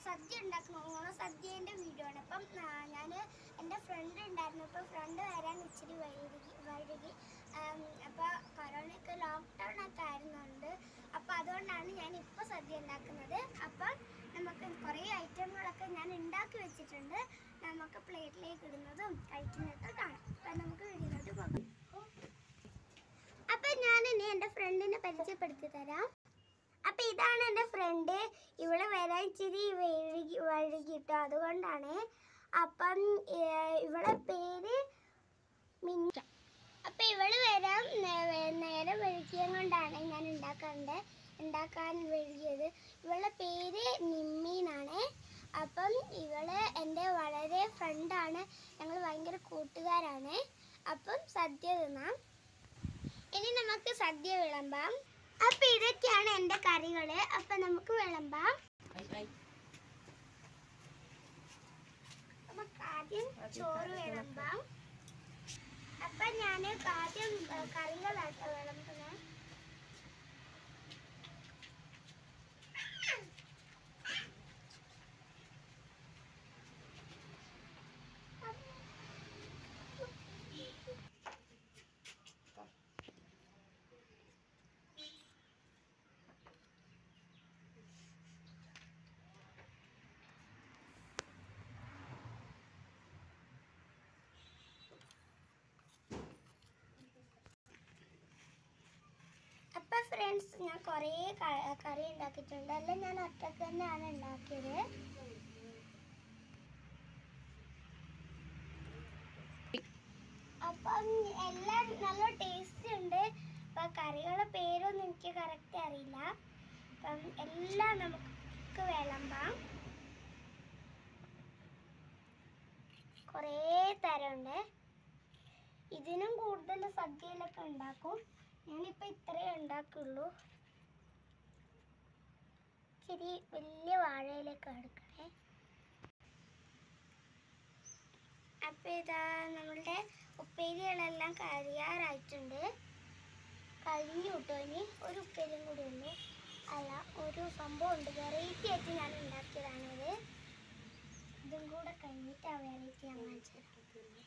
സദ്യ ഉണ്ടാക്കുന്ന ഓണസദ്യേൻ്റെ വീഡിയോ ആണ്. അപ്പം ഞാൻ എൻ്റെ ഫ്രണ്ട് ഉണ്ടായിരുന്നു. അപ്പോൾ ഫ്രണ്ട് വരാൻ ഇച്ചിരി വൈകി. അപ്പോൾ കൊറോണയൊക്കെ ലോക്ക്ഡൗൺ ഒക്കെ ആയിരുന്നുണ്ട്. അപ്പോൾ അതുകൊണ്ടാണ് ഞാൻ ഇപ്പോൾ സദ്യ ഉണ്ടാക്കുന്നത്. അപ്പം നമുക്ക് കുറേ ഐറ്റങ്ങളൊക്കെ ഞാൻ ഉണ്ടാക്കി വെച്ചിട്ടുണ്ട്. നമുക്ക് പ്ലേറ്റിലേക്ക് ഇടുന്നതും കഴിക്കുന്നതൊക്കെ കാണാം. അപ്പം നമുക്ക് വീഡിയോയിലോട്ട് പോകാം. അപ്പം ഞാൻ ഇനി എൻ്റെ ഫ്രണ്ടിനെ പരിചയപ്പെടുത്തി തരാം. അപ്പം ഇതാണ് എൻ്റെ ഫ്രണ്ട്. ഇവിടെ വരാൻ ഇച്ചിരി വഴുകിട്ടോ, അതുകൊണ്ടാണ്. അപ്പം ഇവളെ പേര് മിന്ന. അപ്പം ഇവള് വരാൻ നേരെ വഴുകിയത് കൊണ്ടാണ് ഞാൻ ഉണ്ടാക്കാൻ വഴുകിയത്. ഇവളുടെ പേര് നിമ്മീനാണ്. അപ്പം ഇവള് എൻ്റെ വളരെ ഫ്രണ്ടാണ്. ഞങ്ങൾ ഭയങ്കര കൂട്ടുകാരാണ്. അപ്പം സദ്യ തിന്നാം. ഇനി നമുക്ക് സദ്യ വിളമ്പാം. അപ്പം ഇതൊക്കെയാണ് എൻ്റെ കറികൾ. അപ്പം നമുക്ക് വിളമ്പാം. നമുക്ക് ആദ്യം ചോറ് വിളമ്പാം. അപ്പം ഞാൻ ആദ്യം കറികളാട്ടോ വിളമ്പുന്നത്. അപ്പം ഫ്രണ്ട്സ്, ഞാൻ കുറേ കറി ഉണ്ടാക്കിയിട്ടുണ്ട്. എല്ലാം ഞാൻ ഒറ്റക്ക് തന്നെയാണ് ഉണ്ടാക്കിയത്. അപ്പം എല്ലാം നല്ല ടേസ്റ്റ് ഉണ്ട്. അപ്പം കറികളുടെ പേരൊന്നും എനിക്ക് കറക്റ്റ് അറിയില്ല. അപ്പം എല്ലാം നമുക്ക് വിളമ്പാം. കുറേ തരമുണ്ട്. ഇതിനും കൂടുതൽ സദ്യയിലൊക്കെ ഉണ്ടാക്കും. ഞാനിപ്പോൾ ഇത്രയേ ഉണ്ടാക്കുള്ളൂ. ഇച്ചിരി വലിയ വാഴയിലൊക്കെ എടുക്കണേ. അപ്പം ഇതാ നമ്മളുടെ ഉപ്പേരികളെല്ലാം കഴിയാറായിട്ടുണ്ട്. കഴിഞ്ഞു കേട്ടോ. ഇനി ഒരു ഉപ്പേരിയും കൂടി ഉള്ളൂ. അല്ല, ഒരു സംഭവം ഉണ്ട്. വെറൈറ്റി ആയിട്ട് ഞാൻ ഉണ്ടാക്കിയതാണിത്. ഇതും കൂടെ കഴിഞ്ഞിട്ട് ആ വെറൈറ്റി ഞാൻ കാണിച്ചു തരാം.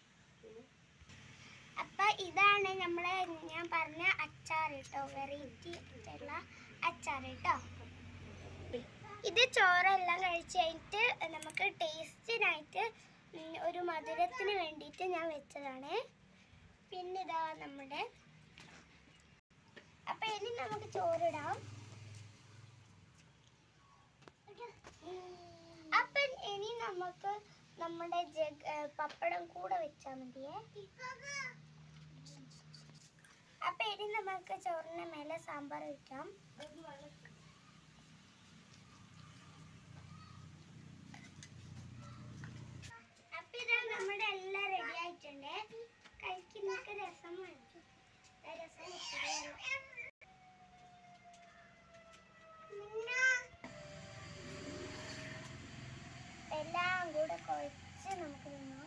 അപ്പം ഇതാണ് ഞാൻ പറഞ്ഞ അച്ചാർ കേട്ടോ. വെറൈറ്റി ആയിട്ടുള്ള അച്ചാർ കേട്ടോ. ഇത് ചോറെല്ലാം കഴിച്ച് കഴിഞ്ഞിട്ട് നമുക്ക് ടേസ്റ്റിനായിട്ട് ഒരു മധുരത്തിന് വേണ്ടിയിട്ട് ഞാൻ വെച്ചതാണ്. പിന്നെ ഇതാ നമ്മുടെ. അപ്പം ഇനി നമുക്ക് ചോറിടാം. അപ്പം ഇനി നമുക്ക് നമ്മുടെ പപ്പടം കൂടെ വെച്ചാൽ മതിയേ. അപ്പം ഇനി നമുക്ക് ചോറിന് മേലെ സാമ്പാർ വയ്ക്കാം. അപ്പം ഇതാ നമ്മുടെ എല്ലാം റെഡി ആയിട്ടുണ്ട്. കഴിക്കുന്നൊക്കെ രസം വേണം. എല്ലാം കൂടെ കുഴച്ച് നമുക്ക് തിന്നാം.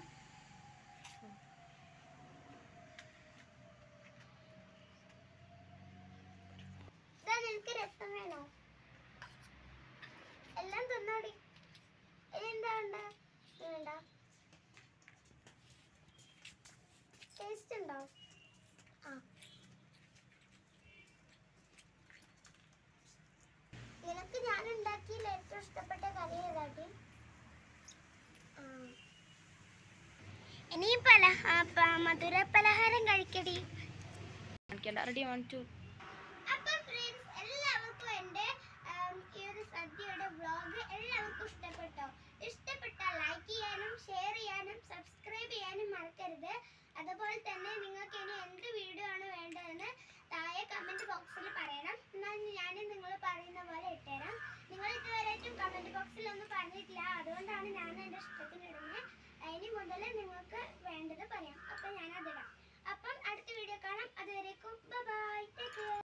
ഇതാ, നിനക്ക് രസം വേണോ? എല്ലാം തിന്നോടി. ഇനി എന്താ വേണ്ട? ടേസ്റ്റ് ഉണ്ടോ? ആ, നിനക്ക് ഞാൻ ഉണ്ടാക്കിയതിൽ ഏറ്റവും ഇഷ്ടപ്പെട്ട കറി ഏതാട്ടി? ഇനി മധുര പലഹാരം കഴിക്കടി. അപ്പം ഫ്രണ്ട്സ്, എല്ലാവർക്കും എൻ്റെ ഈ ഒരു സദ്യയുടെ വ്ളോഗ് എല്ലാവർക്കും ഇഷ്ടപ്പെട്ടോ? ഇഷ്ടപ്പെട്ടാൽ ലൈക്ക് ചെയ്യാനും ഷെയർ ചെയ്യാനും സബ്സ്ക്രൈബ് ചെയ്യാനും മറക്കരുത്. അതുപോലെ തന്നെ നിങ്ങൾക്ക് ഇനി എന്ത് വീഡിയോ ആണ് വേണ്ടതെന്ന് താഴെ കമൻറ്റ് ബോക്സിൽ പറയണം. എന്നാൽ ഞാൻ നിങ്ങൾ പറയുന്ന പോലെ ഇട്ടുതരാം. നിങ്ങൾ ഇതുവരെയായിട്ടും കമൻറ്റ് ബോക്സിൽ ഒന്നും പറഞ്ഞിട്ടില്ല. അതുകൊണ്ടാണ് ഞാൻ എൻ്റെ ഇഷ്ടത്തിന് ഇടുന്നത്. ഇനി മുതൽ നിങ്ങൾക്ക് വേണ്ടത് പറയാം. അപ്പം ഞാനതിടാം. അപ്പം അടുത്ത വീഡിയോ കാണാം. അതുവരേക്കും ബൈ ബൈ. Take care.